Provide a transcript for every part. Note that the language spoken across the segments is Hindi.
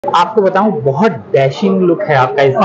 आपको बताऊं, बहुत डैशिंग लुक है आपका इस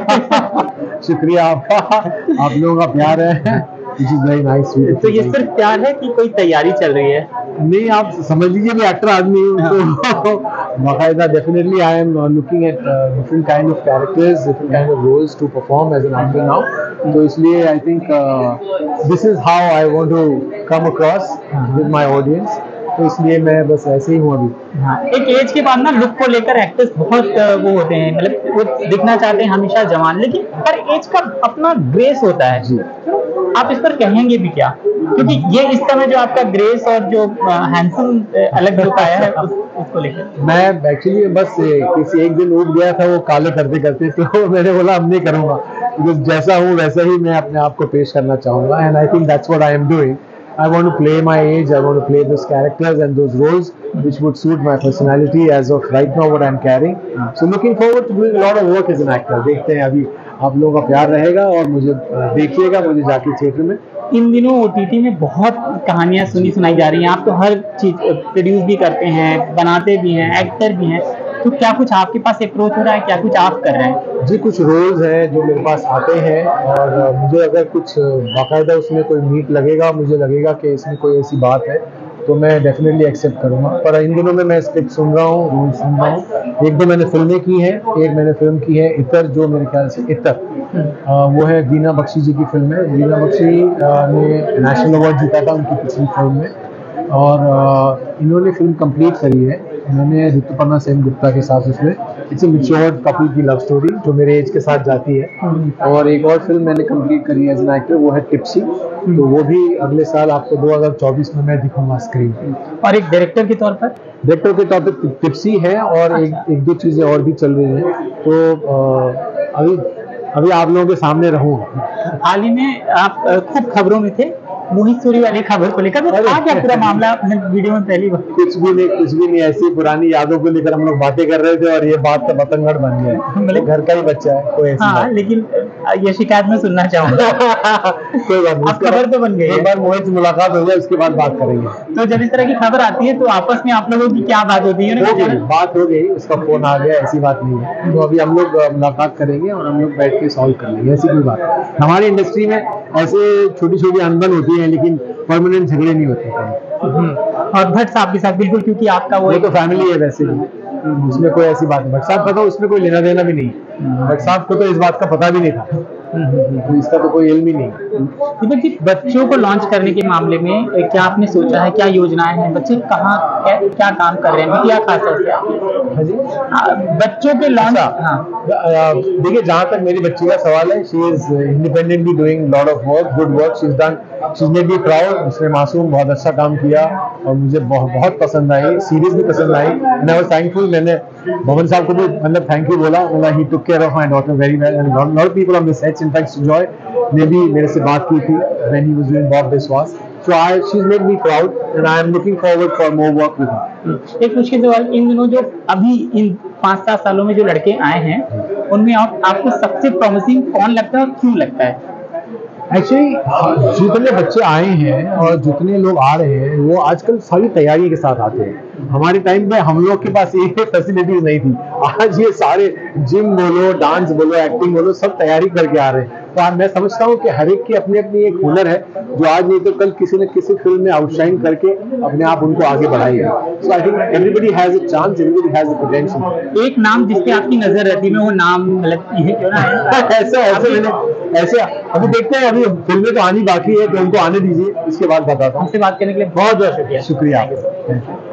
समय। शुक्रिया आपका, आप लोगों का प्यार है। Which is very nice. तो ये सिर्फ प्यार है कि कोई तैयारी चल रही है? नहीं, आप समझ लीजिए मैं एक्टर आदमी हूँ तो बाकायदा definitely I am looking at different kind of characters, different kind of roles to perform as an actor now. तो इसलिए I think this is how I want to come across with my audience. तो इसलिए मैं बस ऐसे ही हूँ अभी। हाँ, एक एज के बाद ना लुक को लेकर एक्टर्स बहुत वो होते हैं, मतलब वो दिखना चाहते हैं हमेशा जवान, लेकिन हर एज का अपना ग्रेस होता है जी। आप इस पर कहेंगे भी क्या? क्योंकि ये इस समय जो आपका ग्रेस और जो हैंडसम अलग लुक आया है उसको लेकर मैं एक्चुअली बस किसी एक दिन उठ गया था वो काले करते करते, तो मैंने बोला अब नहीं करूँगा, क्योंकि जैसा हूँ वैसा ही मैं अपने आप को पेश करना चाहूँगा। And I think that's what I am doing. I want to play my age, I want to play those characters and those roles which would suit my personality as of right now what I'm carrying. So looking forward to doing a lot of work as an actor. देखते हैं अभी आप लोगों का प्यार रहेगा और मुझे देखिएगा मुझे जाके थिएटर में। इन दिनों OTT में बहुत कहानियां सुनाई जा रही हैं। आप तो हर चीज प्रोड्यूस भी करते हैं, बनाते भी हैं, एक्टर भी हैं, तो क्या कुछ आपके पास अप्रोच हो रहा है? क्या कुछ आप कर रहे हैं? जी, कुछ रोल्स हैं जो मेरे पास आते हैं और मुझे अगर कुछ बाकायदा उसमें कोई मीट लगेगा, मुझे लगेगा कि इसमें कोई ऐसी बात है तो मैं डेफिनेटली एक्सेप्ट करूँगा। पर इन दिनों में मैं स्क्रिप्ट सुन रहा हूँ, रोल सुन रहा हूँ। एक दो मैंने फिल्में की हैं, एक मैंने फिल्म की है इतर, जो मेरे ख्याल से इतर वो है वीना बख्शी जी की फिल्म है। वीना बख्शी ने नेशनल अवार्ड जीता था उनकी पिछली फिल्म में और इन्होंने फिल्म कंप्लीट करी है। मैंने ऋतुपर्णा सेनगुप्ता के साथ उसमें इट्स अ मैच्योर कपल की लव स्टोरी जो मेरे एज के साथ जाती है। और एक और फिल्म मैंने कंप्लीट करी है एज एन एक्टर, वो है टिप्सी। तो वो भी अगले साल आपको 2024 में मैं दिखूंगा स्क्रीन पे। और एक डायरेक्टर के तौर पर? डायरेक्टर के तौर पर टिप्सी है और एक दो चीज़ें और भी चल रही हैं। तो अभी आप लोगों के सामने रहूँगा। हाल ही में आप खूब खबरों में थे मोहित सूरी वाली खबर को लेकर, तो क्या पूरा मामला अपने वीडियो में पहली बार? कुछ भी नहीं, ऐसी पुरानी यादों को लेकर हम लोग बातें कर रहे थे और ये बात का बतंगड़ बन गया है। मतलब घर का ही बच्चा है, कोई ऐसी हाँ, लेकिन ये शिकायत में सुनना चाहूंगा। कोई बात नहीं, खबर तो बन गई है। एक बार मोहित से मुलाकात हो जाए उसके बाद बात करेंगे। तो जब इस तरह की खबर आती है तो आपस में आप लोगों की क्या बात होती है? बात हो गई, उसका फोन आ गया, ऐसी बात नहीं है। तो अभी हम लोग मुलाकात करेंगे और हम लोग बैठ के सॉल्व कर लेंगे, ऐसी कोई बात नहीं। हमारी इंडस्ट्री में ऐसे छोटी छोटी अनबन होती है लेकिन परमानेंट झगड़े नहीं होते। और भट्ट साहब के साथ बिल्कुल, क्योंकि आपका वो तो फैमिली है वैसे भी, उसमें कोई ऐसी बात नहीं। भट्ट साहब का तो उसमें कोई लेना देना भी नहीं। भट्ट साहब को तो इस बात का पता भी नहीं था, तो इसका तो कोई इल्म ही नहीं। दीपक जी, बच्चों को लॉन्च करने के मामले में क्या आपने सोचा है? क्या योजनाएं हैं? बच्चे कहाँ क्या काम कर रहे हैं? बिटिया खास तौर से बच्चों के लॉन्च। देखिए, जहाँ तक मेरी बच्ची का सवाल है, she is independently doing lot of work, good work she is done, she is made me proud. उसने मासूम बहुत अच्छा काम किया और मुझे बहुत पसंद आई, सीरीज भी पसंद आई। And I was thankful. मैंने भवन साहब को भी मतलब थैंक यू बोला, मतलब he took care of my daughter very well and lot of people on the sets, in fact Joy ने भी मेरे से बात की थी when he was doing Bob Biswas. So she's made me proud and I am looking forward for more work with her. एक मुश्किल सवाल, इन दिनों जो अभी इन 5-7 सालों में जो लड़के आए हैं उनमें आपको सबसे प्रॉमिसिंग कौन लगता है और क्यों लगता है? एक्चुअली जितने बच्चे आए हैं और जितने लोग आ रहे हैं वो आजकल सारी तैयारी के साथ आते हैं। हमारे टाइम पे हम लोग के पास ये फैसिलिटीज नहीं थी। आज ये सारे जिम बोलो, डांस बोलो, एक्टिंग बोलो, सब तैयारी करके आ रहे हैं। तो मैं समझता हूँ कि हर एक की अपनी अपनी एक हुनर है जो आज नहीं तो कल किसी न किसी फिल्म में आउटशाइन करके अपने आप उनको आगे बढ़ाएगा। So I think everybody has a chance, everybody has a potential. एक नाम जिस पे आपकी नजर रहती है वो नाम मतलब ये क्यों ना है? ऐसे अभी देखते हैं, अभी फिल्में तो आनी बाकी है तो उनको आने दीजिए, इसके बाद बताता हूँ। हमसे बात करने के लिए बहुत बहुत शुक्रिया। शुक्रिया।